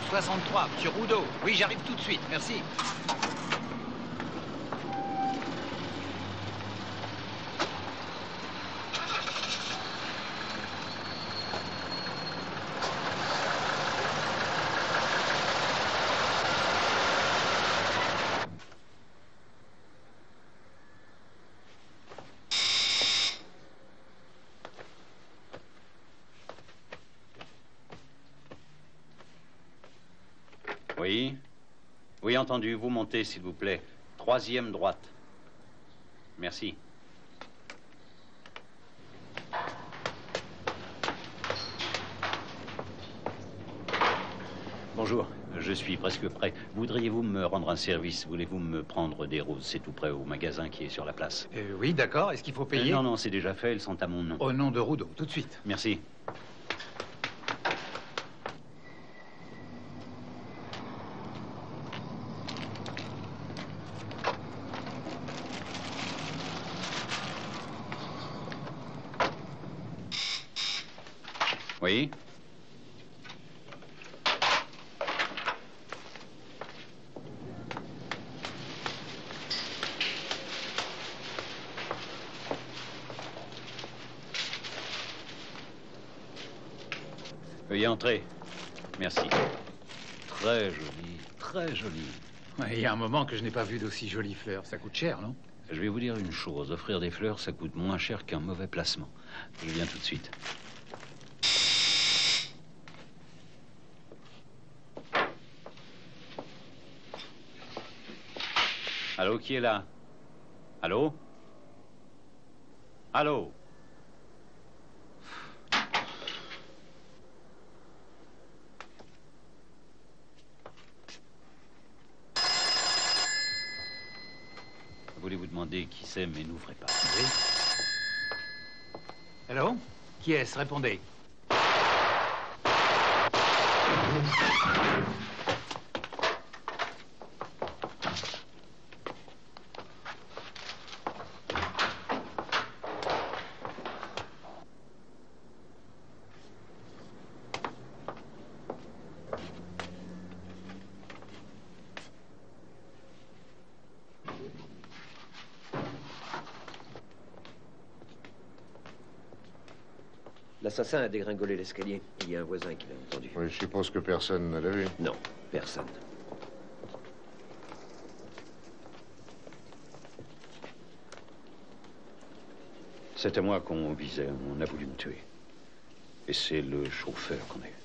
63, monsieur Roudot. Oui, j'arrive tout de suite, merci. Oui. Oui, entendu. Vous montez, s'il vous plaît. 3e droite. Merci. Bonjour, je suis presque prêt. Voudriez-vous me rendre un service? Voulez-vous me prendre des roses? C'est tout près au magasin qui est sur la place. Oui, d'accord. Est-ce qu'il faut payer? Non, non, c'est déjà fait. Elles sont à mon nom. Au nom de Roudot, tout de suite. Merci. Oui. Veuillez entrer. Merci. Très joli, très joli. Il y a un moment que je n'ai pas vu d'aussi jolies fleurs. Ça coûte cher, non? Je vais vous dire une chose. Offrir des fleurs, ça coûte moins cher qu'un mauvais placement. Je viens tout de suite. Allô, qui est là? Allô? Allô? Voulez-vous demander qui c'est, mais n'ouvrez pas. Oui. Allô? Qui est-ce? Répondez. L'assassin a dégringolé l'escalier. Il y a un voisin qui l'a entendu. Oui, je suppose que personne ne l'a vu. Non, personne. C'était moi qu'on visait. On a voulu me tuer. Et c'est le chauffeur qu'on a eu.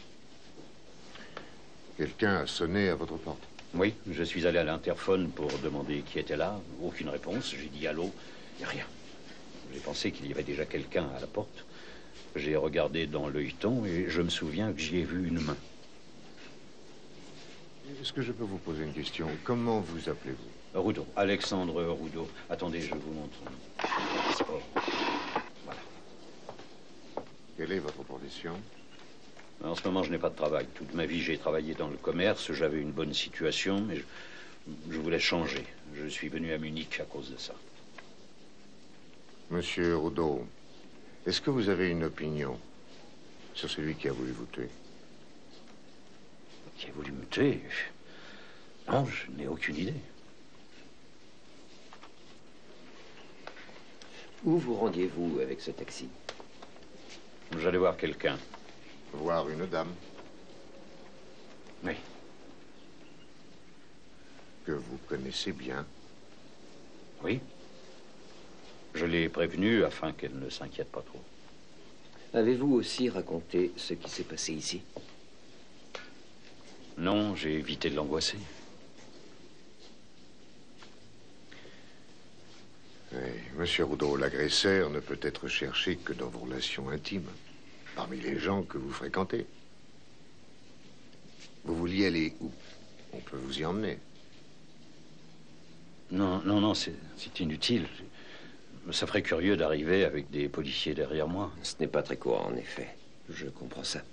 Quelqu'un a sonné à votre porte? Oui, je suis allé à l'interphone pour demander qui était là. Aucune réponse. J'ai dit allô. Il n'y a rien. J'ai pensé qu'il y avait déjà quelqu'un à la porte. J'ai regardé dans l'œilleton et je me souviens que j'y ai vu une main. Est-ce que je peux vous poser une question? Comment vous appelez-vous? Roudot. Alexandre Roudot. Attendez, je vous montre mon passeport. Voilà. Quelle est votre profession? En ce moment, je n'ai pas de travail. Toute ma vie, j'ai travaillé dans le commerce. J'avais une bonne situation, mais je voulais changer. Je suis venu à Munich à cause de ça. Monsieur Roudot, est-ce que vous avez une opinion sur celui qui a voulu vous tuer? Qui a voulu me tuer? Non, je n'ai aucune idée. Où vous rendiez-vous avec ce taxi? J'allais voir quelqu'un. Voir une dame? Oui. Que vous connaissez bien? Oui. Je l'ai prévenue afin qu'elle ne s'inquiète pas trop. Avez-vous aussi raconté ce qui s'est passé ici? Non, j'ai évité de l'angoisser. Oui, monsieur Roudot, l'agresseur ne peut être cherché que dans vos relations intimes, parmi les gens que vous fréquentez. Vous vouliez aller où? On peut vous y emmener. Non, non, non, c'est inutile. Ça ferait curieux d'arriver avec des policiers derrière moi. Ce n'est pas très courant, en effet. Je comprends ça.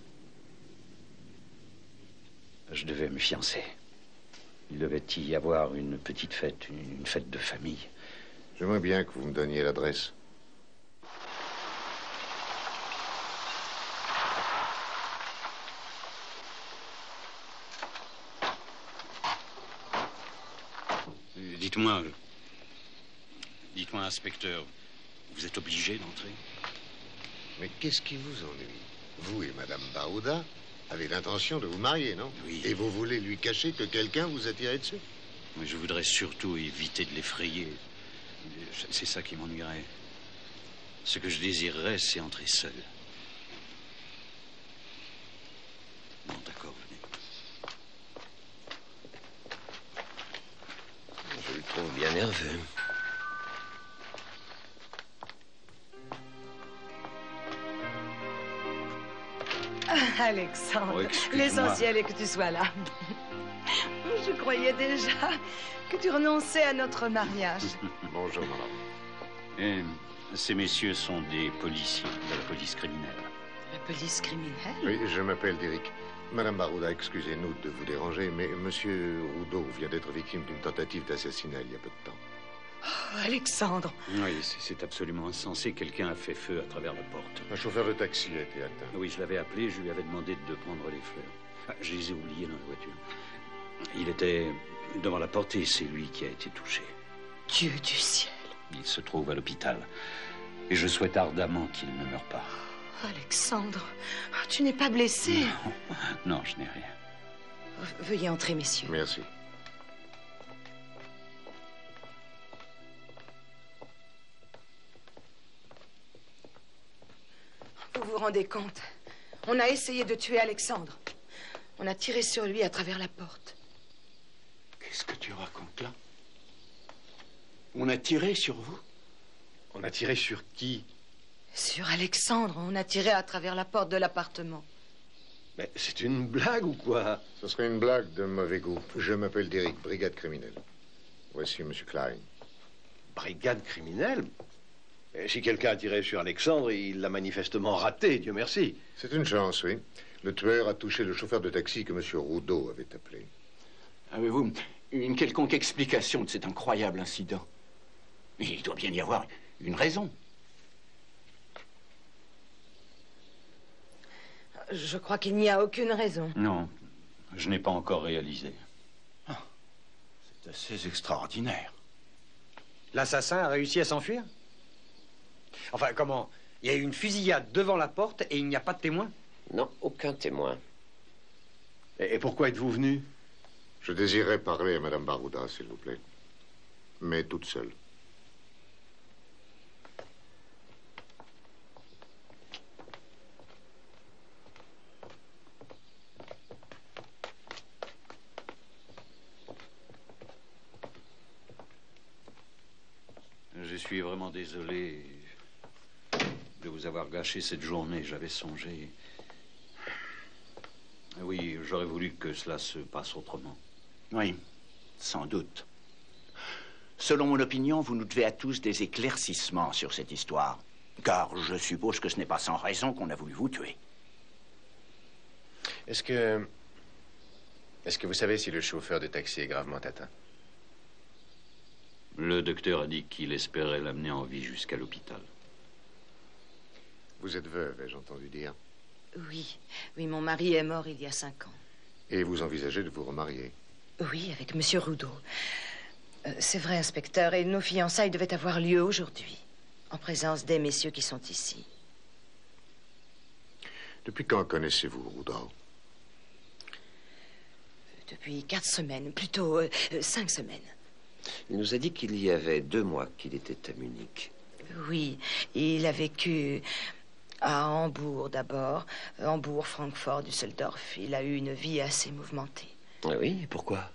Je devais me fiancer. Il devait y avoir une petite fête, une fête de famille. J'aimerais bien que vous me donniez l'adresse. Dites-moi, inspecteur, vous êtes obligé d'entrer? Mais qu'est-ce qui vous ennuie? Vous et Madame Barouda avez l'intention de vous marier, non? Oui. Et vous voulez lui cacher que quelqu'un vous a tiré dessus? Mais je voudrais surtout éviter de l'effrayer. C'est ça qui m'ennuierait. Ce que je désirerais, c'est entrer seul. Bon, d'accord, venez. Je le trouve bien nerveux. Ah, Alexandre, Oh, excuse-moi. l'essentiel est que tu sois là. Je croyais déjà que tu renonçais à notre mariage. Bonjour, madame. Et ces messieurs sont des policiers de la police criminelle. La police criminelle? Oui, je m'appelle Derek. Madame Barouda, excusez-nous de vous déranger, mais Monsieur Rudeau vient d'être victime d'une tentative d'assassinat il y a peu de temps. Oh, Alexandre, Oui, c'est absolument insensé. Quelqu'un a fait feu à travers la porte. Un chauffeur de taxi a été atteint. Oui, je l'avais appelé, je lui avais demandé de prendre les fleurs. Ah, je les ai oubliées dans la voiture. Il était devant la porte et c'est lui qui a été touché. Dieu du ciel. Il se trouve à l'hôpital. Et je souhaite ardemment qu'il ne meure pas. Alexandre, tu n'es pas blessé? Non, je n'ai rien. Veuillez entrer, messieurs. Merci. Vous vous rendez compte? On a essayé de tuer Alexandre. On a tiré sur lui à travers la porte. Qu'est-ce que tu racontes là? On a tiré sur vous? On a tiré sur qui? Sur Alexandre, on a tiré à travers la porte de l'appartement. Mais c'est une blague ou quoi? Ce serait une blague de mauvais goût. Je m'appelle Derek, brigade criminelle. Voici Monsieur Klein. Brigade criminelle? Et si quelqu'un a tiré sur Alexandre, il l'a manifestement raté, Dieu merci. C'est une chance, oui. Le tueur a touché le chauffeur de taxi que Monsieur Rudeau avait appelé. Avez-vous une quelconque explication de cet incroyable incident? Il doit bien y avoir une raison. Je crois qu'il n'y a aucune raison. Non, je n'ai pas encore réalisé. C'est assez extraordinaire. L'assassin a réussi à s'enfuir? Enfin, comment? Il y a eu une fusillade devant la porte et il n'y a pas de témoin? Non, aucun témoin. Et pourquoi êtes-vous venu? Je désirais parler à Madame Barouda, s'il vous plaît. Mais toute seule. Je suis vraiment désolé de vous avoir gâché cette journée. J'avais songé... Oui, j'aurais voulu que cela se passe autrement. Oui, sans doute. Selon mon opinion, vous nous devez à tous des éclaircissements sur cette histoire. Car je suppose que ce n'est pas sans raison qu'on a voulu vous tuer. Est-ce que vous savez si le chauffeur de taxi est gravement atteint? Le docteur a dit qu'il espérait l'amener en vie jusqu'à l'hôpital. Vous êtes veuve, ai-je entendu dire. Oui, mon mari est mort il y a 5 ans. Et vous envisagez de vous remarier. Oui, avec Monsieur Rudeau. C'est vrai, inspecteur, et nos fiançailles devaient avoir lieu aujourd'hui, en présence des messieurs qui sont ici. Depuis quand connaissez-vous Rudeau? Depuis 4 semaines, plutôt 5 semaines. Il nous a dit qu'il y avait 2 mois qu'il était à Munich. Oui, il a vécu à Hambourg d'abord, Hambourg, Francfort, Düsseldorf. Il a eu une vie assez mouvementée. Ah oui, et pourquoi?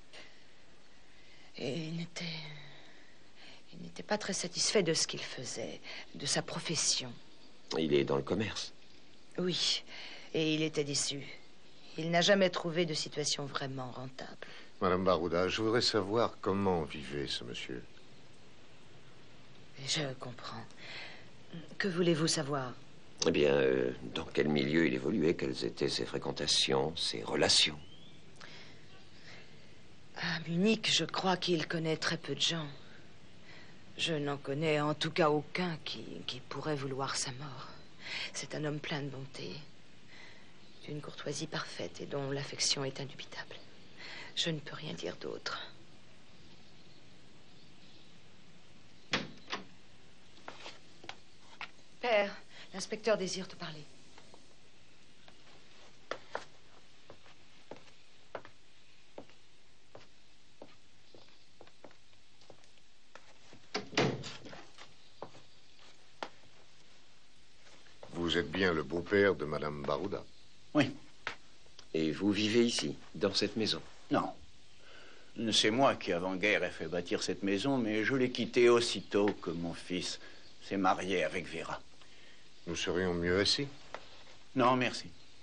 Et il n'était pas très satisfait de ce qu'il faisait, de sa profession. Il est dans le commerce. Oui, et il était déçu. Il n'a jamais trouvé de situation vraiment rentable. Madame Barouda, je voudrais savoir comment vivait ce monsieur. Je comprends. Que voulez-vous savoir? Eh bien, dans quel milieu il évoluait, quelles étaient ses fréquentations, ses relations? À Munich, je crois qu'il connaît très peu de gens. Je n'en connais en tout cas aucun qui pourrait vouloir sa mort. C'est un homme plein de bonté, d'une courtoisie parfaite et dont l'affection est indubitable. Je ne peux rien dire d'autre. Père, l'inspecteur désire te parler. Vous êtes bien le beau-père de Madame Barouda? Oui. Et vous vivez ici, dans cette maison? Non. C'est moi qui, avant-guerre, ai fait bâtir cette maison, mais je l'ai quittée aussitôt que mon fils s'est marié avec Vera. Nous serions mieux assis. Non, merci.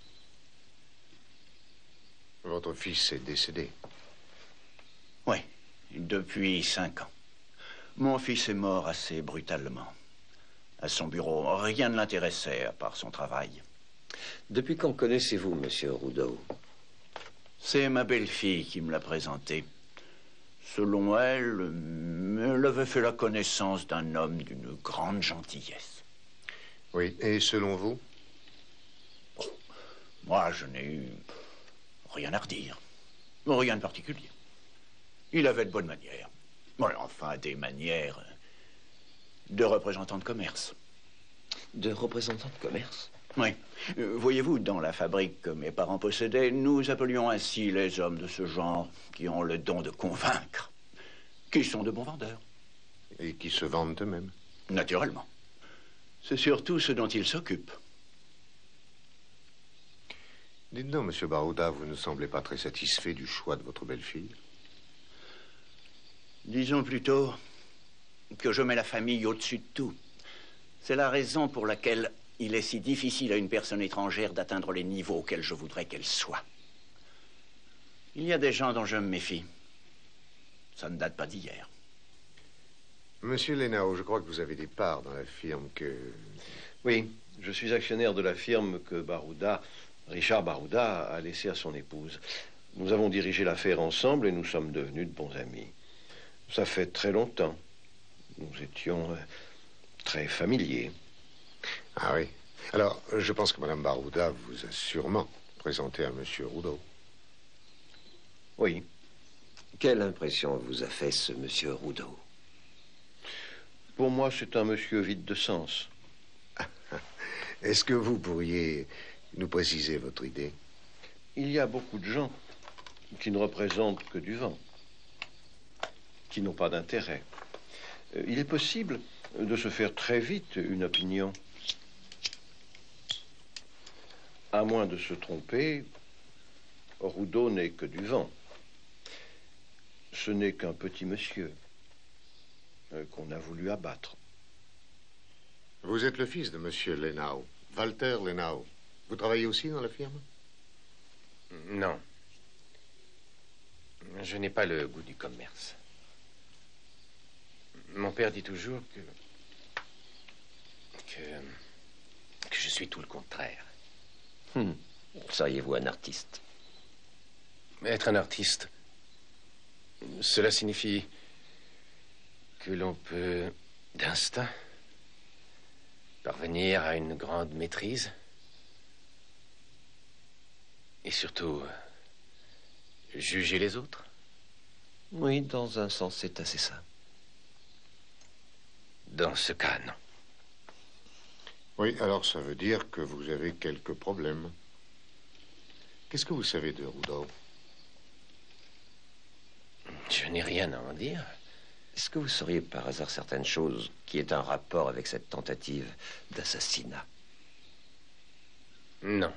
Votre fils est décédé. Oui, depuis 5 ans. Mon fils est mort assez brutalement. À son bureau, rien ne l'intéressait à part son travail. Depuis quand connaissez-vous Monsieur Rudeau? C'est ma belle-fille qui me l'a présenté. Selon elle, elle avait fait la connaissance d'un homme d'une grande gentillesse. Oui, et selon vous? Moi, je n'ai eu rien à redire. Rien de particulier. Il avait de bonnes manières. Bon, enfin, des manières de représentant de commerce. De représentant de commerce? Oui. Voyez-vous, dans la fabrique que mes parents possédaient, nous appelions ainsi les hommes de ce genre qui ont le don de convaincre, qui sont de bons vendeurs. Et qui se vendent eux-mêmes? Naturellement. C'est surtout ce dont ils s'occupent. Dites donc, Monsieur Barouda, vous ne semblez pas très satisfait du choix de votre belle-fille? Disons plutôt que je mets la famille au-dessus de tout. C'est la raison pour laquelle il est si difficile à une personne étrangère d'atteindre les niveaux auxquels je voudrais qu'elle soit. Il y a des gens dont je me méfie. Ça ne date pas d'hier. Monsieur Lénao, je crois que vous avez des parts dans la firme que... Oui, je suis actionnaire de la firme que Barouda, Richard Barouda, a laissée à son épouse. Nous avons dirigé l'affaire ensemble et nous sommes devenus de bons amis. Ça fait très longtemps. Nous étions très familiers. Ah oui. Alors, je pense que Madame Barouda vous a sûrement présenté à Monsieur Rudeau. Oui. Quelle impression vous a fait ce Monsieur Rudeau? Pour moi, c'est un monsieur vide de sens. Est-ce que vous pourriez nous préciser votre idée? Il y a beaucoup de gens qui ne représentent que du vent, qui n'ont pas d'intérêt. Il est possible de se faire très vite une opinion. À moins de se tromper, Rudeau n'est que du vent. Ce n'est qu'un petit monsieur qu'on a voulu abattre. Vous êtes le fils de Monsieur Lénao, Walter Lénao. Vous travaillez aussi dans la firme? Non. Je n'ai pas le goût du commerce. Mon père dit toujours que je suis tout le contraire. Seriez-vous un artiste? Être un artiste, cela signifie que l'on peut, d'instinct, parvenir à une grande maîtrise et surtout juger les autres. Oui, dans un sens, c'est assez ça. Dans ce cas, non. Oui, alors ça veut dire que vous avez quelques problèmes. Qu'est-ce que vous savez de Rudeau? Je n'ai rien à en dire. Est-ce que vous sauriez par hasard certaines choses qui aient un rapport avec cette tentative d'assassinat? Non.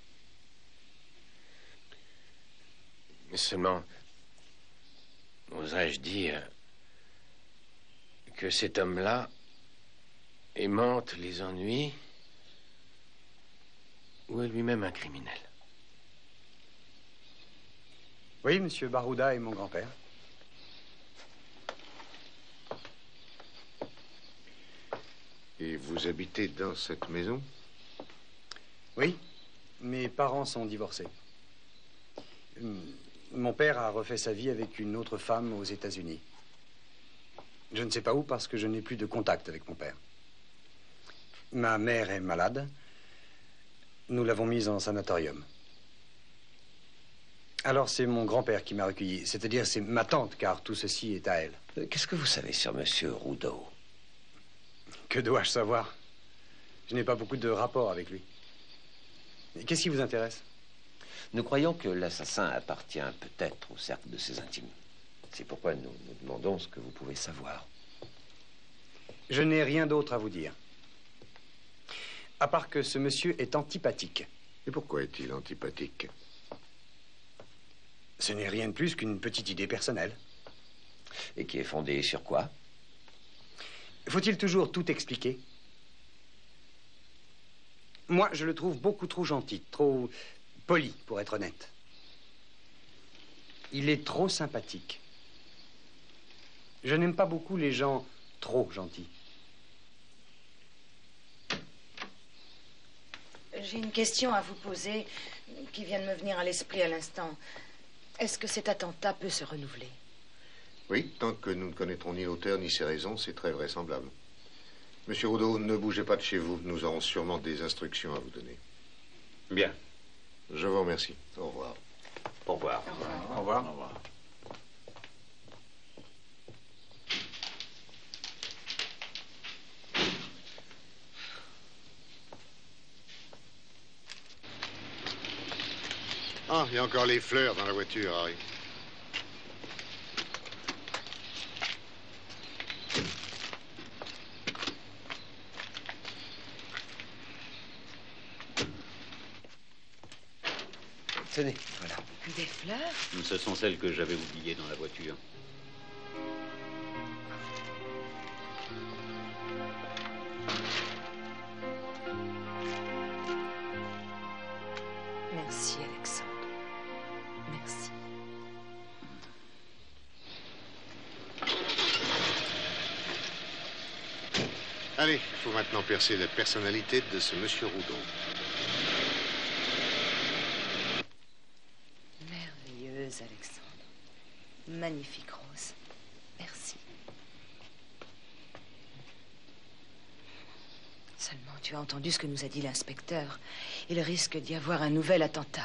Mais seulement, oserais-je dire que cet homme-là aimante les ennuis ou est lui-même un criminel? Oui, Monsieur Barouda est mon grand-père. Et vous habitez dans cette maison? Oui, mes parents sont divorcés. Mon père a refait sa vie avec une autre femme aux États-Unis. Je ne sais pas où parce que je n'ai plus de contact avec mon père. Ma mère est malade. Nous l'avons mise en sanatorium. Alors c'est mon grand-père qui m'a recueilli. C'est-à-dire c'est ma tante, car tout ceci est à elle. Qu'est-ce que vous savez sur Monsieur Rudeau? Que dois-je savoir? Je n'ai pas beaucoup de rapport avec lui. Mais qu'est-ce qui vous intéresse? Nous croyons que l'assassin appartient peut-être au cercle de ses intimes. C'est pourquoi nous nous demandons ce que vous pouvez savoir. Je n'ai rien d'autre à vous dire. À part que ce monsieur est antipathique. Et pourquoi est-il antipathique? Ce n'est rien de plus qu'une petite idée personnelle. Et qui est fondée sur quoi? Faut-il toujours tout expliquer? Moi, je le trouve beaucoup trop gentil, trop poli, pour être honnête. Il est trop sympathique. Je n'aime pas beaucoup les gens trop gentils. J'ai une question à vous poser qui vient de me venir à l'esprit à l'instant. Est-ce que cet attentat peut se renouveler? Oui, tant que nous ne connaîtrons ni l'auteur ni ses raisons, c'est très vraisemblable. Monsieur Rudeau, ne bougez pas de chez vous. Nous aurons sûrement des instructions à vous donner. Bien. Je vous remercie. Au revoir. Au revoir. Au revoir. Au revoir. Ah, il y a encore les fleurs dans la voiture, Harry. Tenez, voilà. Des fleurs? Ce sont celles que j'avais oubliées dans la voiture. Merci, Alexandre. Merci. Allez, il faut maintenant percer la personnalité de ce monsieur Rudeau. Merveilleuse, Alexandre. Magnifique rose. Merci. Seulement, tu as entendu ce que nous a dit l'inspecteur. Il risque d'y avoir un nouvel attentat.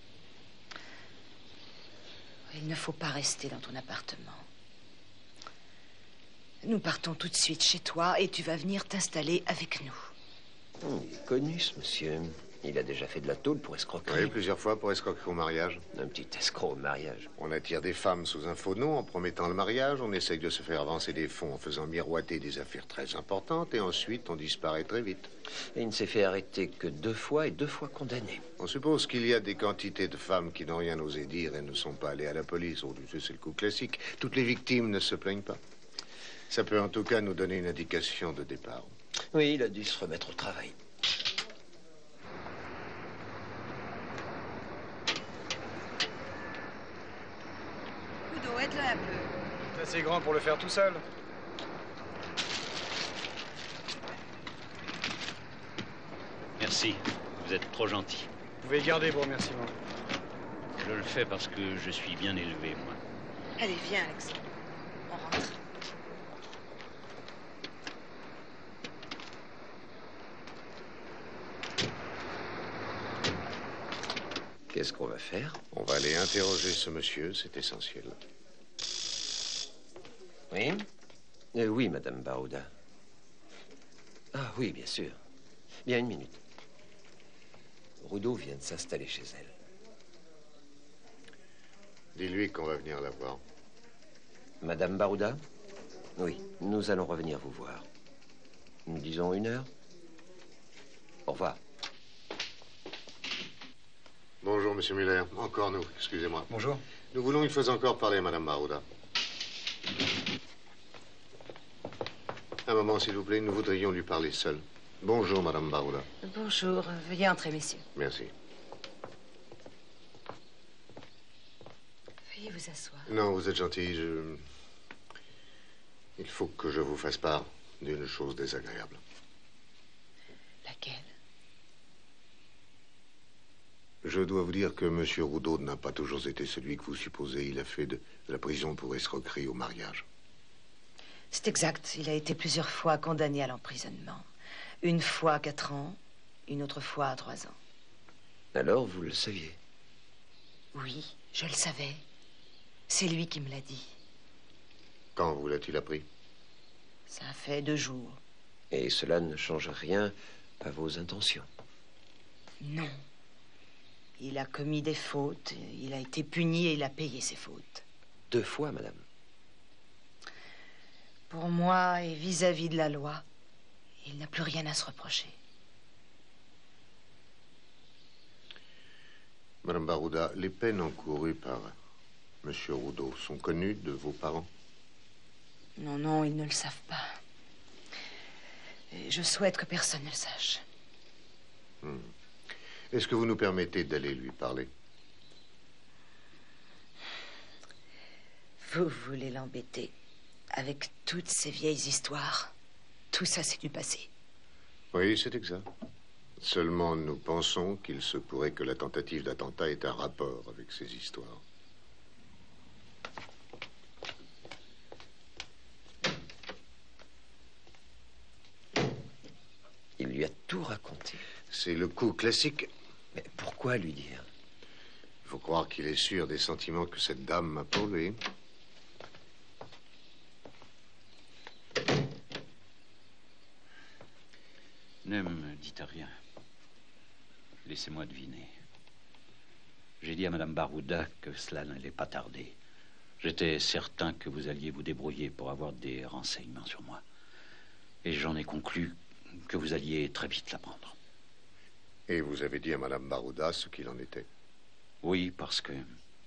Il ne faut pas rester dans ton appartement. Nous partons tout de suite chez toi et tu vas venir t'installer avec nous. Il est connu, ce monsieur. Il a déjà fait de la tôle pour escroquerie. Oui, plusieurs fois pour escroquerie au mariage. Un petit escroc au mariage. On attire des femmes sous un faux nom en promettant le mariage. On essaye de se faire avancer des fonds en faisant miroiter des affaires très importantes. Et ensuite, on disparaît très vite. Et il ne s'est fait arrêter que 2 fois et 2 fois condamné. On suppose qu'il y a des quantités de femmes qui n'ont rien osé dire et ne sont pas allées à la police. Oh, tu sais, c'est le coup classique. Toutes les victimes ne se plaignent pas. Ça peut en tout cas nous donner une indication de départ. Oui, il a dû se remettre au travail. Rudeau, aide-le un peu. C'est assez grand pour le faire tout seul. Merci. Vous êtes trop gentil. Vous pouvez garder vos remerciements. Je le fais parce que je suis bien élevé, moi. Allez, viens, Alexandre. On rentre. Qu'est-ce qu'on va faire? On va aller interroger ce monsieur, c'est essentiel. Oui? Oui, Madame Barouda. Ah oui, bien sûr. Bien, une minute. Rudeau vient de s'installer chez elle. Dis-lui qu'on va venir la voir. Madame Barouda? Oui, nous allons revenir vous voir. Nous disons 1 heure? Au revoir. Bonjour, monsieur Muller. Encore nous, excusez-moi. Bonjour. Nous voulons une fois encore parler à madame Barouda. Un moment, s'il vous plaît, nous voudrions lui parler seul. Bonjour, madame Barouda. Bonjour. Veuillez entrer, messieurs. Merci. Veuillez vous asseoir. Non, vous êtes gentil, il faut que je vous fasse part d'une chose désagréable. Laquelle? Je dois vous dire que monsieur Rudeau n'a pas toujours été celui que vous supposez. Il a fait de la prison pour escroquerie au mariage. C'est exact. Il a été plusieurs fois condamné à l'emprisonnement. Une fois à 4 ans, une autre fois à 3 ans. Alors, vous le saviez? Oui, je le savais. C'est lui qui me l'a dit. Quand vous l'a-t-il appris? Ça fait 2 jours. Et cela ne change rien à vos intentions. Non. Il a commis des fautes, il a été puni et il a payé ses fautes. 2 fois, madame. Pour moi et vis-à-vis de la loi, il n'a plus rien à se reprocher. Madame Barouda, les peines encourues par Monsieur Rudeau sont connues de vos parents? Non, non, ils ne le savent pas. Et je souhaite que personne ne le sache. Est-ce que vous nous permettez d'aller lui parler? Vous voulez l'embêter avec toutes ces vieilles histoires. Tout ça, c'est du passé. Oui, c'est exact. Seulement, nous pensons qu'il se pourrait que la tentative d'attentat ait un rapport avec ces histoires. Il lui a tout raconté. C'est le coup classique. Mais pourquoi lui dire? Il faut croire qu'il est sûr des sentiments que cette dame m'a pour lui. Ne me dites rien. Laissez-moi deviner. J'ai dit à Madame Barouda que cela n'allait pas tarder. J'étais certain que vous alliez vous débrouiller pour avoir des renseignements sur moi. Et j'en ai conclu que vous alliez très vite l'apprendre. Et vous avez dit à Madame Barouda ce qu'il en était? Oui, parce que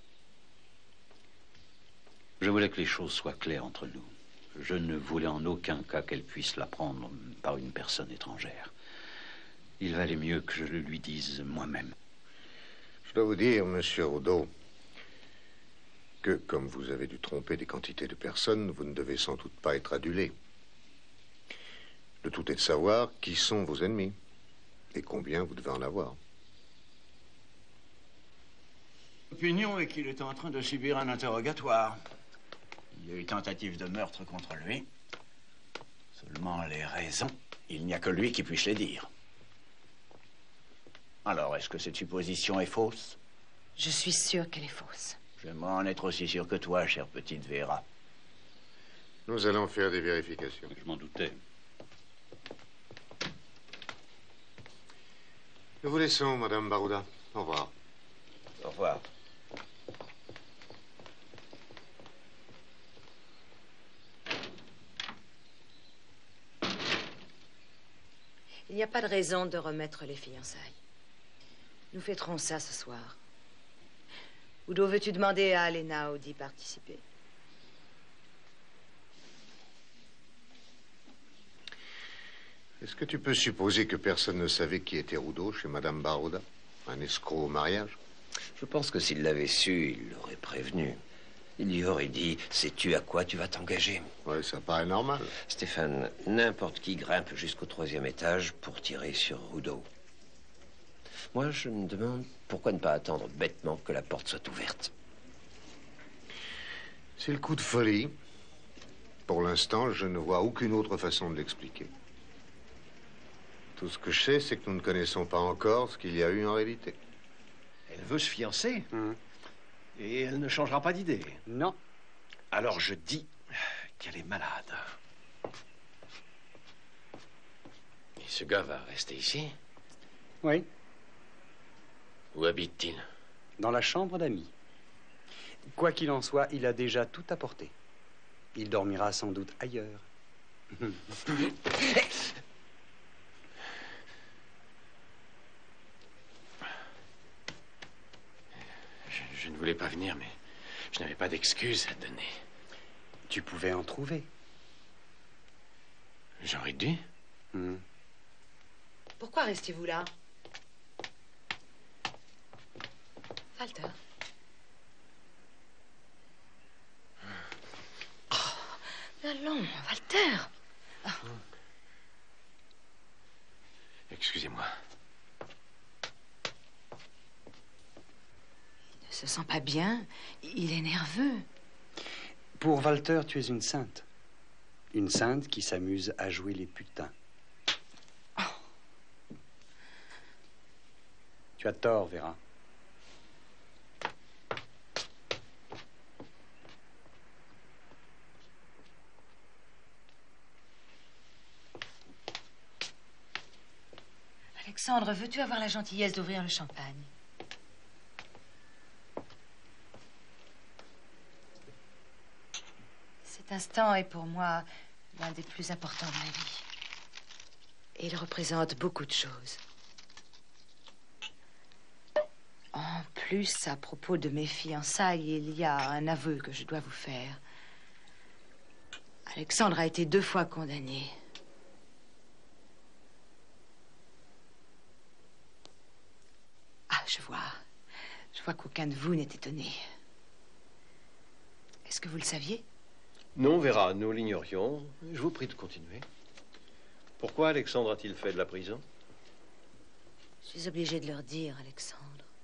je voulais que les choses soient claires entre nous. Je ne voulais en aucun cas qu'elle puisse l'apprendre par une personne étrangère. Il valait mieux que je le lui dise moi-même. Je dois vous dire, Monsieur Rudeau, que comme vous avez dû tromper des quantités de personnes, vous ne devez sans doute pas être adulé. Le tout est de savoir qui sont vos ennemis et combien vous devez en avoir. L'opinion est qu'il est en train de subir un interrogatoire. Il y a eu tentative de meurtre contre lui. Seulement les raisons, il n'y a que lui qui puisse les dire. Alors, est-ce que cette supposition est fausse? Je suis sûre qu'elle est fausse. J'aimerais en être aussi sûr que toi, chère petite Vera. Nous allons faire des vérifications. Je m'en doutais. Nous vous laissons, Madame Barouda. Au revoir. Au revoir. Il n'y a pas de raison de remettre les fiançailles. Nous fêterons ça ce soir. Udo, veux-tu demander à Alena d'y participer? Est-ce que tu peux supposer que personne ne savait qui était Rudeau chez Madame Barouda? Un escroc au mariage? Je pense que s'il l'avait su, il l'aurait prévenu. Il lui aurait dit, sais-tu à quoi tu vas t'engager? Oui, ça paraît normal. Stéphane, n'importe qui grimpe jusqu'au 3e étage pour tirer sur Rudeau. Moi, je me demande pourquoi ne pas attendre bêtement que la porte soit ouverte. C'est le coup de folie. Pour l'instant, je ne vois aucune autre façon de l'expliquer. Tout ce que je sais, c'est que nous ne connaissons pas encore ce qu'il y a eu en réalité. Elle veut se fiancer. Et elle ne changera pas d'idée. Non. Alors je dis qu'elle est malade. Et ce gars va rester ici? Oui, Où habite-t-il? dans la chambre d'amis. Quoi qu'il en soit, il a déjà tout apporté. Il dormira sans doute ailleurs. Je ne voulais pas venir, mais je n'avais pas d'excuses à donner. Tu pouvais en trouver. J'aurais dû. Pourquoi restez-vous là? Walter. Oh, allons, Walter. Excusez-moi. Il ne se sent pas bien. Il est nerveux. Pour Walter, tu es une sainte. Une sainte qui s'amuse à jouer les putains. Tu as tort, Vera. Alexandre, veux-tu avoir la gentillesse d'ouvrir le champagne? Cet instant est pour moi l'un des plus importants de ma vie. Et il représente beaucoup de choses. En plus, à propos de mes fiançailles, il y a un aveu que je dois vous faire. Alexandre a été 2 fois condamné. Ah, je vois qu'aucun de vous n'est étonné. Est-ce que vous le saviez? Non, Vera, nous l'ignorions. Je vous prie de continuer. Pourquoi Alexandre a-t-il fait de la prison? Je suis obligée de leur dire, Alexandre.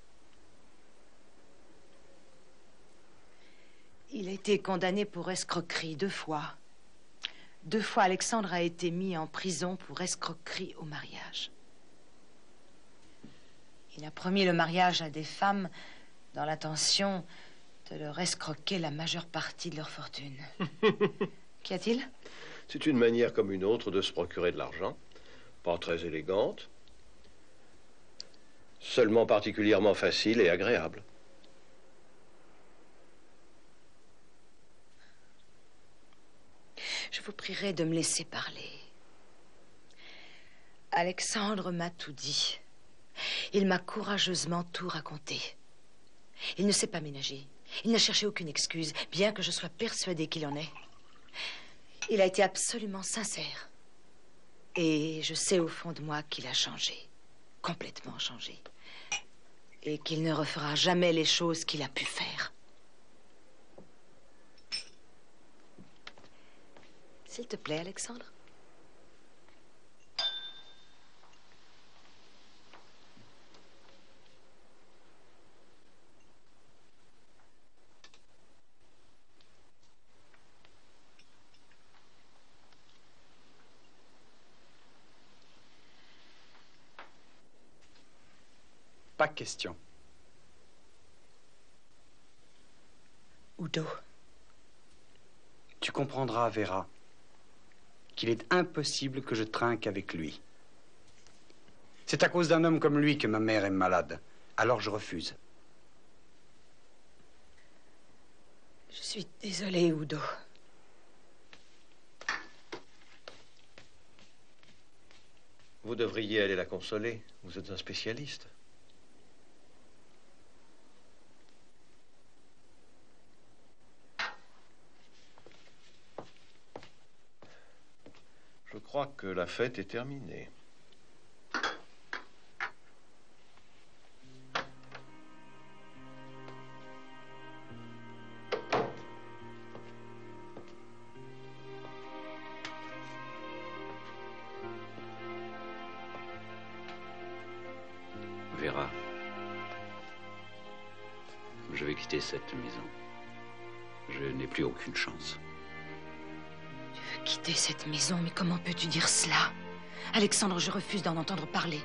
Il a été condamné pour escroquerie 2 fois. 2 fois, Alexandre a été mis en prison pour escroquerie au mariage. Il a promis le mariage à des femmes dans l'intention de leur escroquer la majeure partie de leur fortune. Qu'y a-t-il? C'est une manière comme une autre de se procurer de l'argent. Pas très élégante. Seulement particulièrement facile et agréable. Je vous prierai de me laisser parler. Alexandre m'a tout dit. Il m'a courageusement tout raconté. Il ne s'est pas ménagé. Il n'a cherché aucune excuse, bien que je sois persuadée qu'il en est. Il a été absolument sincère. Et je sais au fond de moi qu'il a changé. Complètement changé. Et qu'il ne refera jamais les choses qu'il a pu faire. S'il te plaît, Alexandre. Pas question. Udo. Tu comprendras, Vera, qu'il est impossible que je trinque avec lui. C'est à cause d'un homme comme lui que ma mère est malade. Alors je refuse. Je suis désolée, Udo. Vous devriez aller la consoler. Vous êtes un spécialiste. Je crois que la fête est terminée. Vera, je vais quitter cette maison. Je n'ai plus aucune chance. Tu veux quitter cette maison, mais comment peux-tu dire cela? Alexandre, je refuse d'en entendre parler.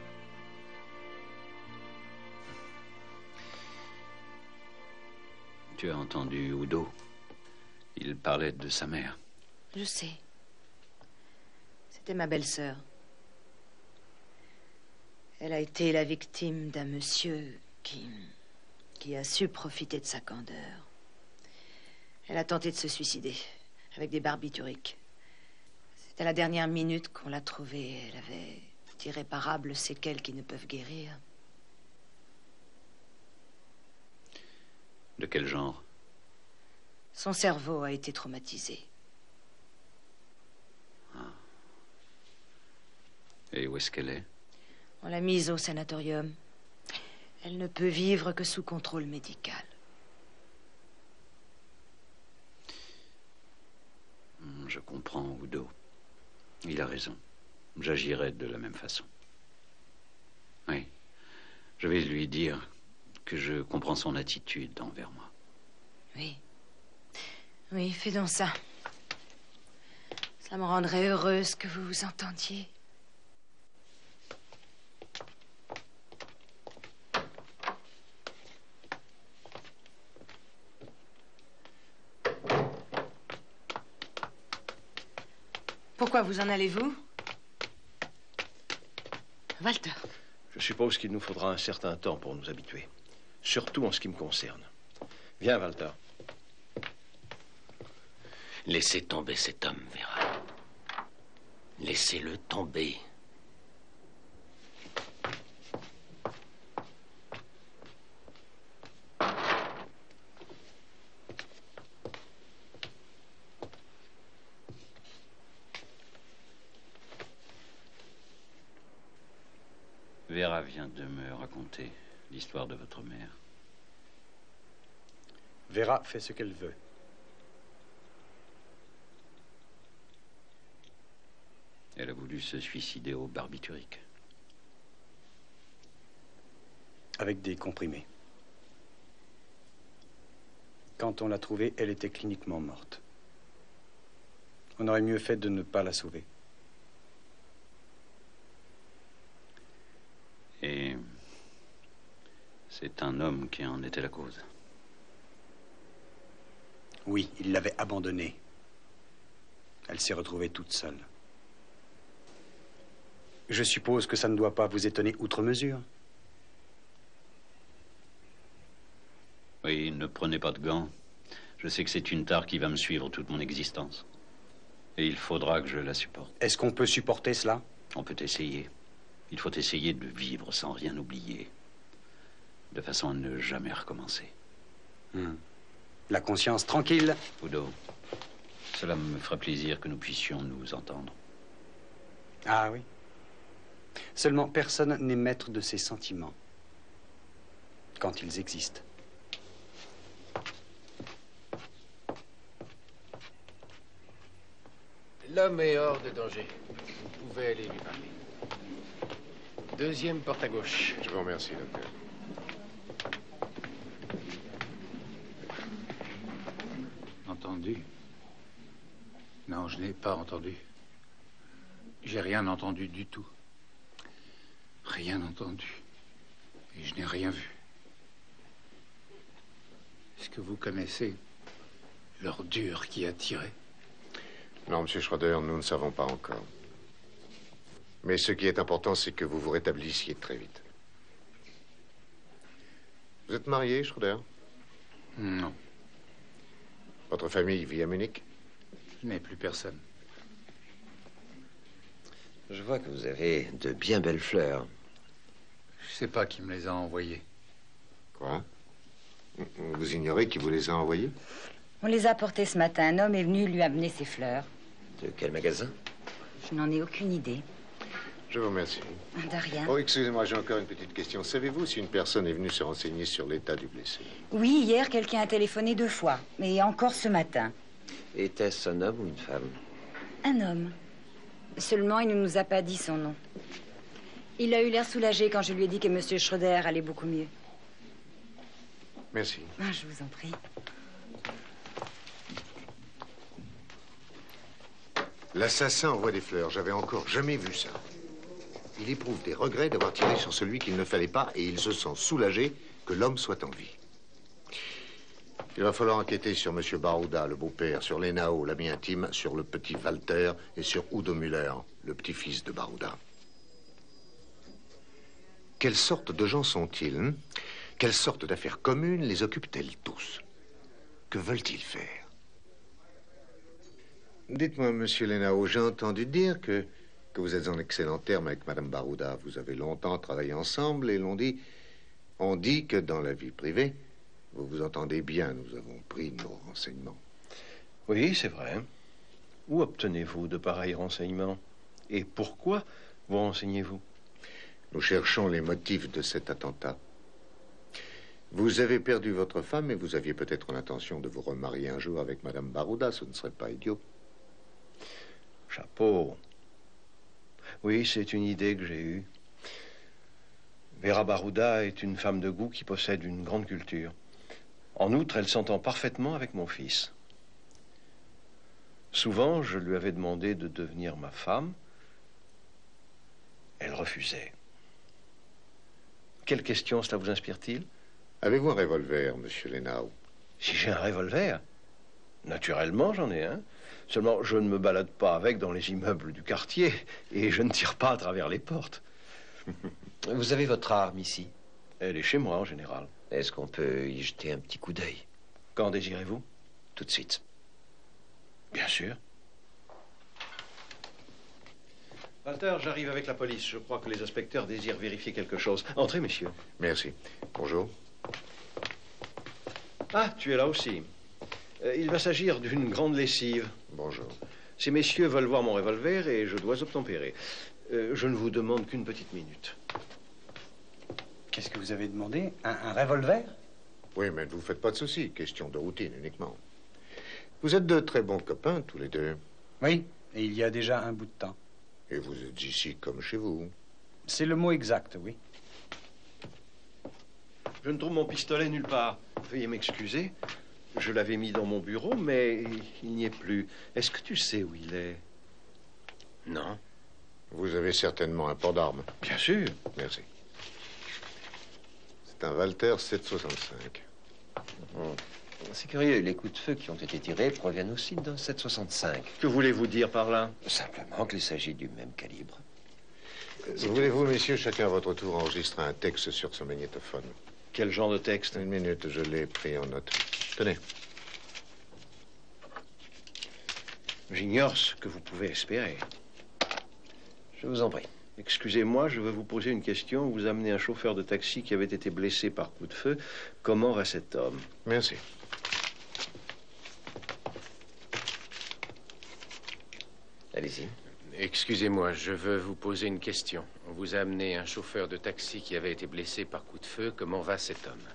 Tu as entendu Udo? Il parlait de sa mère. Je sais. C'était ma belle-sœur. Elle a été la victime d'un monsieur qui a su profiter de sa candeur. Elle a tenté de se suicider avec des barbituriques. C'est à la dernière minute qu'on l'a trouvée. Elle avait d'irréparables séquelles qui ne peuvent guérir. De quel genre? Son cerveau a été traumatisé. Ah. Et où est-ce qu'elle est? On l'a mise au sanatorium. Elle ne peut vivre que sous contrôle médical. Je comprends, Udo. Il a raison. J'agirai de la même façon. Oui. Je vais lui dire que je comprends son attitude envers moi. Oui. Oui, fais donc ça. Ça me rendrait heureuse que vous vous entendiez. Pourquoi vous en allez-vous? Walter. Je suppose qu'il nous faudra un certain temps pour nous habituer. Surtout en ce qui me concerne. Viens, Walter. Laissez tomber cet homme, Vera. Laissez-le tomber. Vera vient de me raconter l'histoire de votre mère. Vera fait ce qu'elle veut. Elle a voulu se suicider au barbiturique. Avec des comprimés. Quand on l'a trouvée, elle était cliniquement morte. On aurait mieux fait de ne pas la sauver. Et c'est un homme qui en était la cause. Oui, il l'avait abandonnée. Elle s'est retrouvée toute seule. Je suppose que ça ne doit pas vous étonner outre mesure. Oui, ne prenez pas de gants. Je sais que c'est une tare qui va me suivre toute mon existence. Et il faudra que je la supporte. Est-ce qu'on peut supporter cela? On peut essayer. Il faut essayer de vivre sans rien oublier. De façon à ne jamais recommencer. La conscience tranquille. Udo, cela me ferait plaisir que nous puissions nous entendre. Ah oui. Seulement, personne n'est maître de ses sentiments. Quand ils existent. L'homme est hors de danger. Vous pouvez aller lui parler. Deuxième porte à gauche. Je vous remercie, docteur. Entendu? Non, je n'ai pas entendu. J'ai rien entendu du tout. Rien entendu. Et je n'ai rien vu. Est-ce que vous connaissez l'ordure qui a tiré? Non, Monsieur Schroeder, nous ne savons pas encore. Mais ce qui est important, c'est que vous vous rétablissiez très vite. Vous êtes marié, Schroeder? Non, Votre famille vit à Munich? je n'ai plus personne. Je vois que vous avez de bien belles fleurs. Je sais pas qui me les a envoyées. Quoi? Vous ignorez qui vous les a envoyés? On les a apportés ce matin. Un homme est venu lui amener ses fleurs. De quel magasin? Je n'en ai aucune idée. Je vous remercie. De rien. Oh, excusez-moi, j'ai encore une petite question. Savez-vous si une personne est venue se renseigner sur l'état du blessé? Oui, hier, quelqu'un a téléphoné 2 fois. Mais encore ce matin. Était-ce un homme ou une femme? Un homme. Seulement, il ne nous a pas dit son nom. Il a eu l'air soulagé quand je lui ai dit que M. Schroeder allait beaucoup mieux. Merci. Ah, je vous en prie. L'assassin envoie des fleurs. J'avais encore jamais vu ça. Il éprouve des regrets d'avoir tiré sur celui qu'il ne fallait pas et il se sent soulagé que l'homme soit en vie. Il va falloir enquêter sur M. Barouda, le beau-père, sur Lénao, l'ami intime, sur le petit Walter et sur Udo Müller, le petit-fils de Barouda. Quelle sorte de gens sont-ils? Quelle sorte d'affaires communes les occupent-elles tous? Que veulent-ils faire? Dites-moi, monsieur Lénao, j'ai entendu dire que vous êtes en excellent terme avec Madame Barouda. Vous avez longtemps travaillé ensemble et on dit que dans la vie privée, vous vous entendez bien. Nous avons pris nos renseignements. Oui, c'est vrai. Où obtenez-vous de pareils renseignements? Et pourquoi vous renseignez-vous? Nous cherchons les motifs de cet attentat. Vous avez perdu votre femme et vous aviez peut-être l'intention de vous remarier un jour avec Madame Barouda. Ce ne serait pas idiot. Chapeau. Oui, c'est une idée que j'ai eue. Vera Barouda est une femme de goût qui possède une grande culture. En outre, elle s'entend parfaitement avec mon fils. Souvent, je lui avais demandé de devenir ma femme. Elle refusait. Quelle question cela vous inspire-t-il? Avez-vous un revolver, monsieur Lénao? Si j'ai un revolver? Naturellement, j'en ai un. Seulement, je ne me balade pas avec dans les immeubles du quartier et je ne tire pas à travers les portes. Vous avez votre arme ici? Elle est chez moi, en général. Est-ce qu'on peut y jeter un petit coup d'œil? Quand désirez-vous? Tout de suite. Bien sûr. Walter, j'arrive avec la police. Je crois que les inspecteurs désirent vérifier quelque chose. Entrez, messieurs. Merci. Bonjour. Ah, tu es là aussi. Il va s'agir d'une grande lessive. Bonjour. Ces messieurs veulent voir mon revolver et je dois obtempérer. Je ne vous demande qu'une petite minute. Qu'est-ce que vous avez demandé? Un revolver? Oui, mais ne vous faites pas de soucis. Question de routine uniquement. Vous êtes de très bons copains, tous les deux. Oui, et il y a déjà un bout de temps. Et vous êtes ici comme chez vous. C'est le mot exact, oui. Je ne trouve mon pistolet nulle part. Veuillez m'excuser. Je l'avais mis dans mon bureau, mais il n'y est plus. Est-ce que tu sais où il est? Non. Vous avez certainement un port d'armes. Bien sûr. Merci. C'est un Walter 765. C'est curieux, les coups de feu qui ont été tirés proviennent aussi d'un 765. Que voulez-vous dire par là? Simplement qu'il s'agit du même calibre. Voulez-vous, messieurs, chacun à votre tour enregistrer un texte sur ce magnétophone? Quel genre de texte? Une minute, je l'ai pris en note. Tenez. J'ignore ce que vous pouvez espérer. Je vous en prie. Excusez-moi, je veux vous poser une question. Vous amenez un chauffeur de taxi qui avait été blessé par coup de feu. Comment va cet homme? Merci. Allez-y. Excusez-moi, je veux vous poser une question. On vous a amené un chauffeur de taxi qui avait été blessé par coup de feu. Comment va cet homme?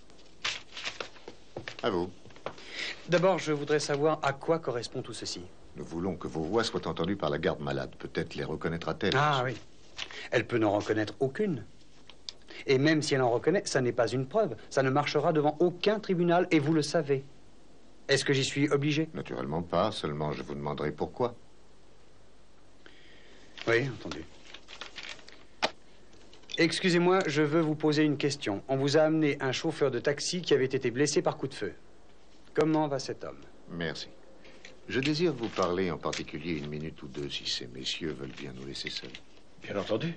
À vous. D'abord, je voudrais savoir à quoi correspond tout ceci. Nous voulons que vos voix soient entendues par la garde malade. Peut-être les reconnaîtra-t-elle. Ah oui. Elle peut n'en reconnaître aucune. Et même si elle en reconnaît, ça n'est pas une preuve. Ça ne marchera devant aucun tribunal, et vous le savez. Est-ce que j'y suis obligé? Naturellement pas, seulement je vous demanderai pourquoi. Oui, entendu. Excusez-moi, je veux vous poser une question. On vous a amené un chauffeur de taxi qui avait été blessé par coup de feu. Comment va cet homme? Merci. Je désire vous parler en particulier une minute ou deux, si ces messieurs veulent bien nous laisser seuls. Bien entendu.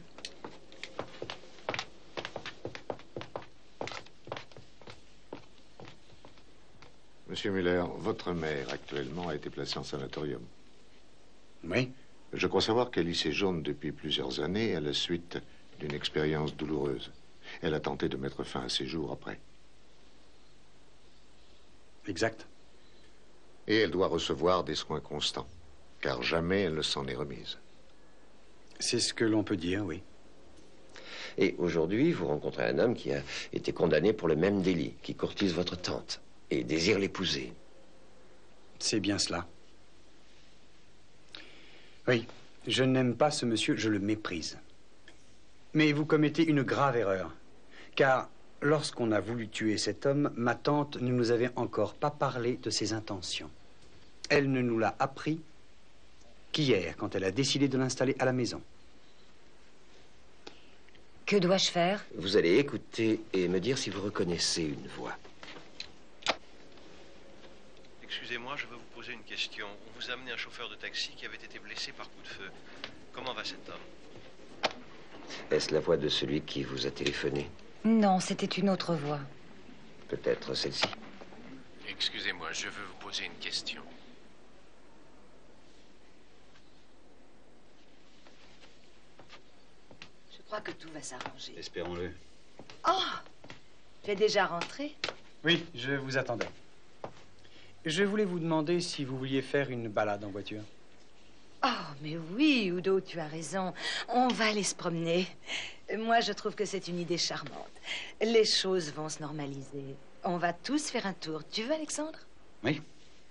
Monsieur Muller, votre mère actuellement a été placée en sanatorium. Oui. Je crois savoir qu'elle y séjourne depuis plusieurs années à la suite d'une expérience douloureuse. Elle a tenté de mettre fin à ses jours après. Exact. Et elle doit recevoir des soins constants, car jamais elle ne s'en est remise. C'est ce que l'on peut dire, oui. Et aujourd'hui, vous rencontrez un homme qui a été condamné pour le même délit, qui courtise votre tante et désire l'épouser. C'est bien cela. Oui, je n'aime pas ce monsieur, je le méprise. Mais vous commettez une grave erreur, car lorsqu'on a voulu tuer cet homme, ma tante ne nous avait encore pas parlé de ses intentions. Elle ne nous l'a appris qu'hier, quand elle a décidé de l'installer à la maison. Que dois-je faire? Vous allez écouter et me dire si vous reconnaissez une voix. Excusez-moi, je veux vous poser une question. On vous a amené un chauffeur de taxi qui avait été blessé par coup de feu. Comment va cet homme? Est-ce la voix de celui qui vous a téléphoné? Non, c'était une autre voix. Peut-être celle-ci. Excusez-moi, je veux vous poser une question. Je crois que tout va s'arranger. Espérons-le. Oh! Tu es déjà rentré? Oui, je vous attendais. Je voulais vous demander si vous vouliez faire une balade en voiture. Oh, mais oui, Udo, tu as raison. On va aller se promener. Moi, je trouve que c'est une idée charmante. Les choses vont se normaliser. On va tous faire un tour. Tu veux, Alexandre? Oui.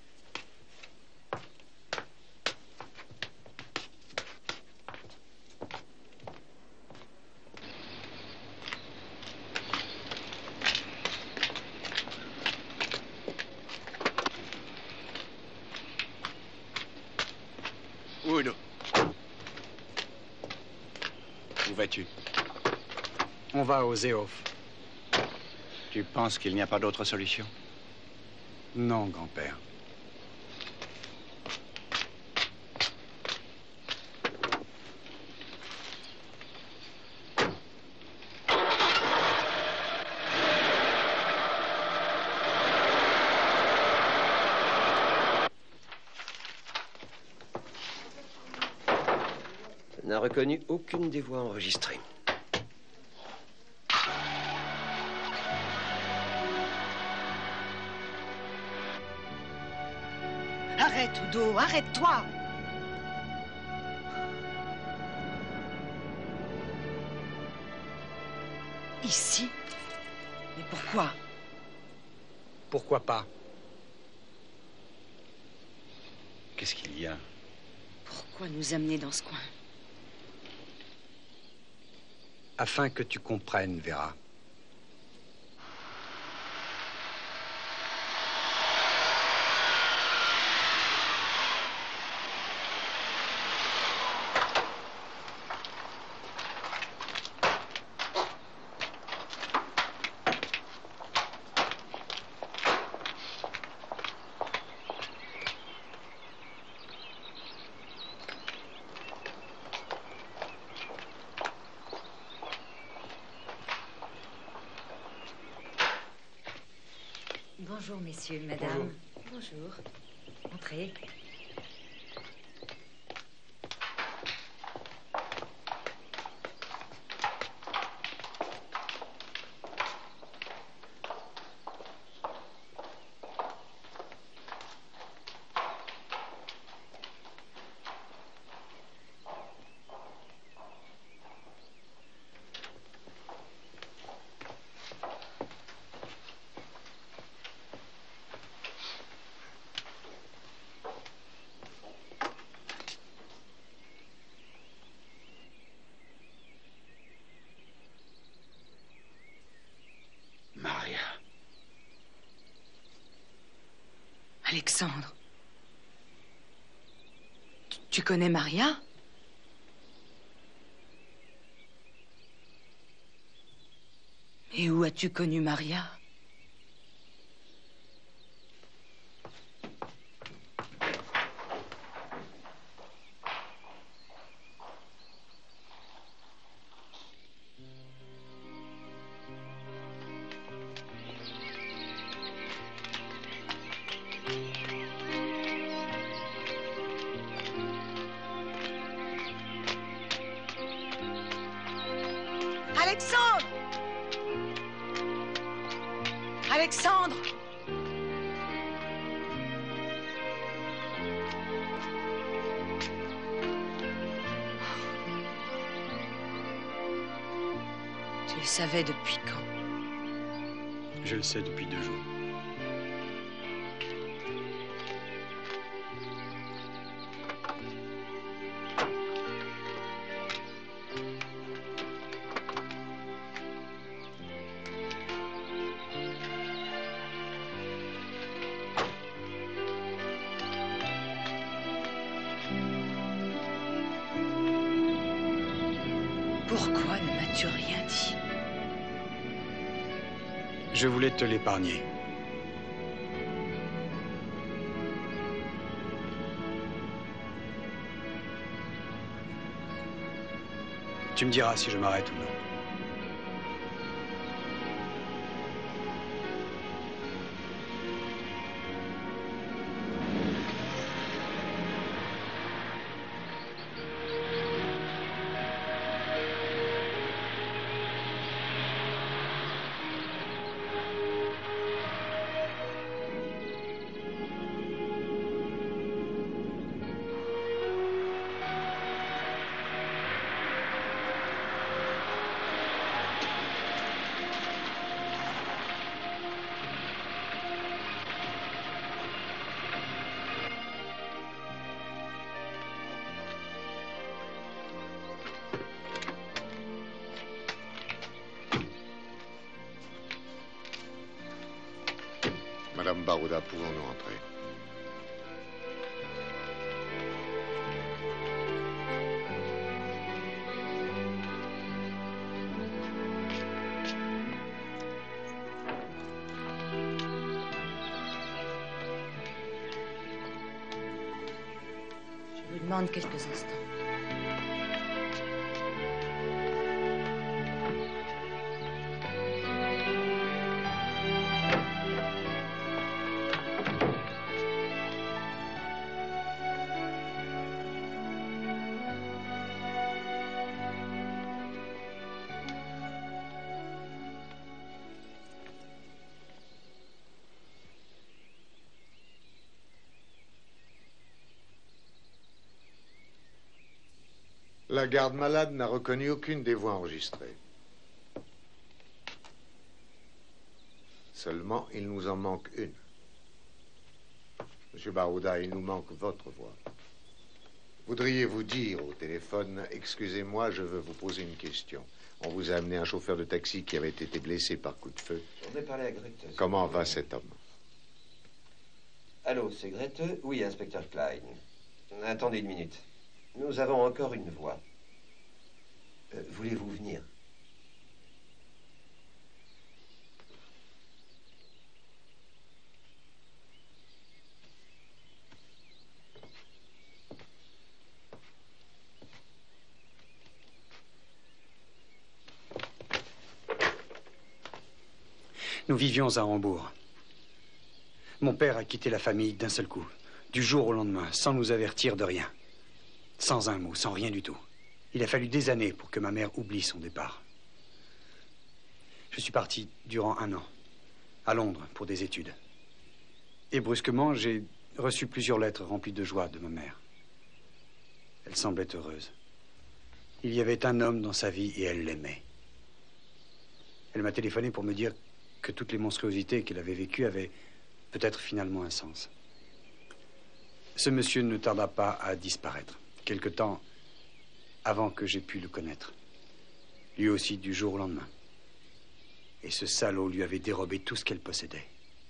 Udo. Où vas-tu? On va au Seehof. Tu penses qu'il n'y a pas d'autre solution? Non, grand-père. n'a reconnu aucune des voix enregistrées. Arrête, Udo, arrête-toi! Ici? Mais pourquoi? Pourquoi pas? Qu'est-ce qu'il y a? Pourquoi nous amener dans ce coin? Afin que tu comprennes, Vera. Bonjour, messieurs, madame. Bonjour. Entrez. Maria. Alexandre. Tu connais Maria? Et où as-tu connu Maria? Alexandre! Alexandre! Tu le savais depuis quand? Je le sais depuis 2 jours. Pourquoi ne m'as-tu rien dit? Je voulais te l'épargner. Tu me diras si je m'arrête ou non. Madame Barouda, pouvons-nous entrer? Je vous demande quelques instants. La garde malade n'a reconnu aucune des voix enregistrées. Seulement, il nous en manque une. Monsieur Barouda, il nous manque votre voix. Voudriez-vous dire au téléphone, excusez-moi, je veux vous poser une question. On vous a amené un chauffeur de taxi qui avait été blessé par coup de feu. Je voudrais parler à Grete. Comment va cet homme? Allô, c'est Grete? Oui, inspecteur Klein. Attendez une minute. Nous avons encore une voix. Voulez-vous venir? Nous vivions à Hambourg. Mon père a quitté la famille d'un seul coup, du jour au lendemain, sans nous avertir de rien. Sans un mot, sans rien du tout. Il a fallu des années pour que ma mère oublie son départ. Je suis parti durant 1 an, à Londres, pour des études. Et brusquement, j'ai reçu plusieurs lettres remplies de joie de ma mère. Elle semblait heureuse. Il y avait un homme dans sa vie et elle l'aimait. Elle m'a téléphoné pour me dire que toutes les monstruosités qu'elle avait vécues avaient peut-être finalement un sens. Ce monsieur ne tarda pas à disparaître, quelque temps avant que j'aie pu le connaître. Lui aussi, du jour au lendemain. Et ce salaud lui avait dérobé tout ce qu'elle possédait.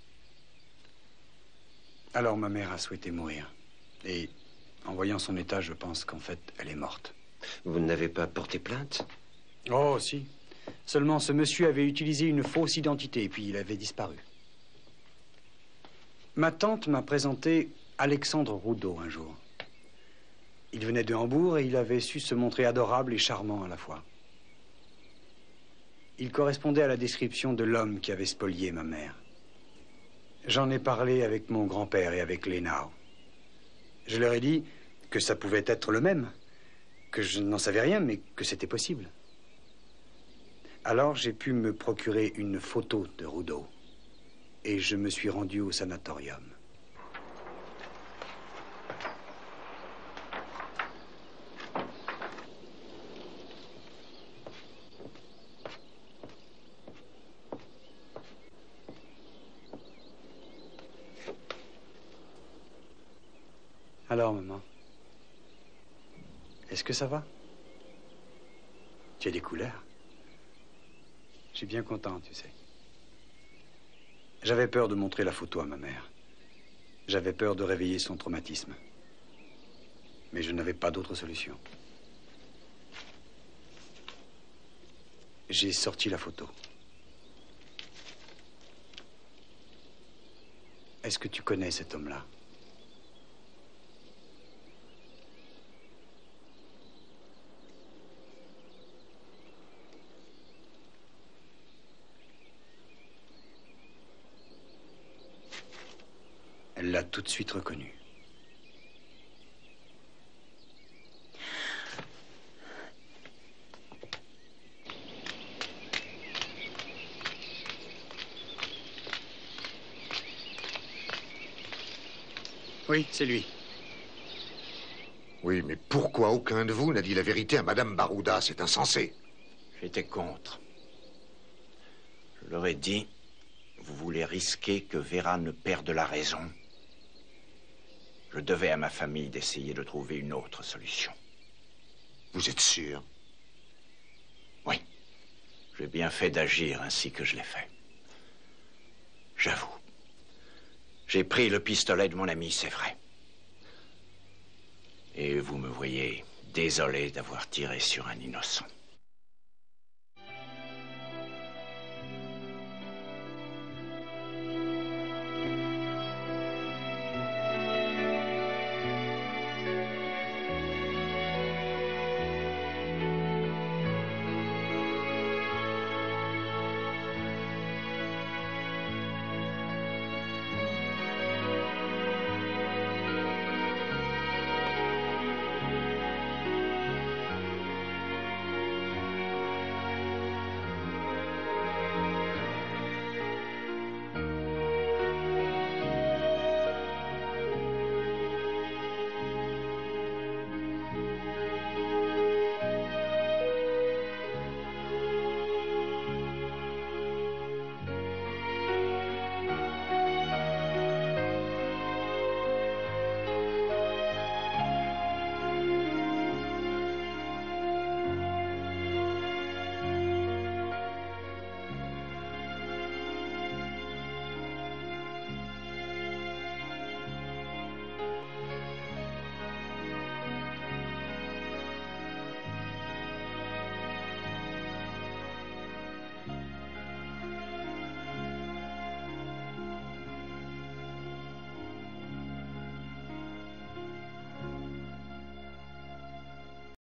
Alors ma mère a souhaité mourir. Et en voyant son état, je pense qu'en fait, elle est morte. Vous n'avez pas porté plainte? Oh, si. Seulement, ce monsieur avait utilisé une fausse identité, et puis il avait disparu. Ma tante m'a présenté Alexandre Rudeau un jour. Il venait de Hambourg et il avait su se montrer adorable et charmant à la fois. Il correspondait à la description de l'homme qui avait spolié ma mère. J'en ai parlé avec mon grand-père et avec Lénard. Je leur ai dit que ça pouvait être le même, que je n'en savais rien, mais que c'était possible. Alors j'ai pu me procurer une photo de Rudeau et je me suis rendu au sanatorium. Alors, maman, est-ce que ça va? Tu as des couleurs? Je suis bien content, tu sais. J'avais peur de montrer la photo à ma mère. J'avais peur de réveiller son traumatisme. Mais je n'avais pas d'autre solution. J'ai sorti la photo. Est-ce que tu connais cet homme-là? Elle l'a tout de suite reconnu. Oui, c'est lui. Oui, mais pourquoi aucun de vous n'a dit la vérité à Madame Barouda? C'est insensé. J'étais contre. Je leur ai dit, vous voulez risquer que Vera ne perde la raison? Je devais à ma famille d'essayer de trouver une autre solution. Vous êtes sûr? Oui. J'ai bien fait d'agir ainsi que je l'ai fait. J'avoue. J'ai pris le pistolet de mon ami, c'est vrai. Et vous me voyez désolé d'avoir tiré sur un innocent.